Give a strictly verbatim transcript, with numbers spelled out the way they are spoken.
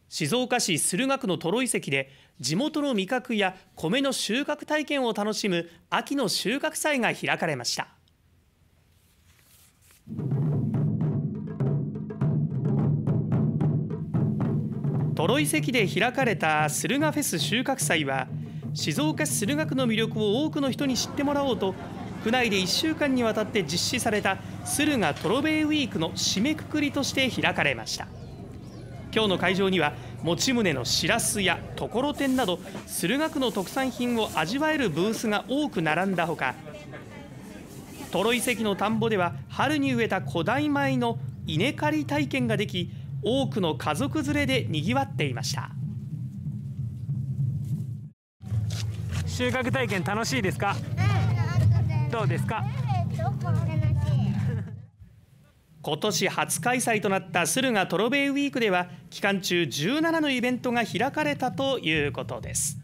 静岡市駿河区のトロ遺跡で地元の味覚や米の収穫体験を楽しむ秋の収穫祭が開かれました。トロ遺跡で開かれた駿河フェス収穫祭は、静岡市駿河区の魅力を多くの人に知ってもらおうと、区内でいっしゅうかんにわたって実施された駿河トロベイウィークの締めくくりとして開かれました。今日の会場には持ち宗のしらすやところてんなど駿河区の特産品を味わえるブースが多く並んだほか、トロ遺跡の田んぼでは春に植えた古代米の稲刈り体験ができ、多くの家族連れでにぎわっていました。 収穫体験楽しいですか？うん、どうですか？ 今年初開催となった駿河トロベイウィークでは期間中じゅうななのイベントが開かれたということです。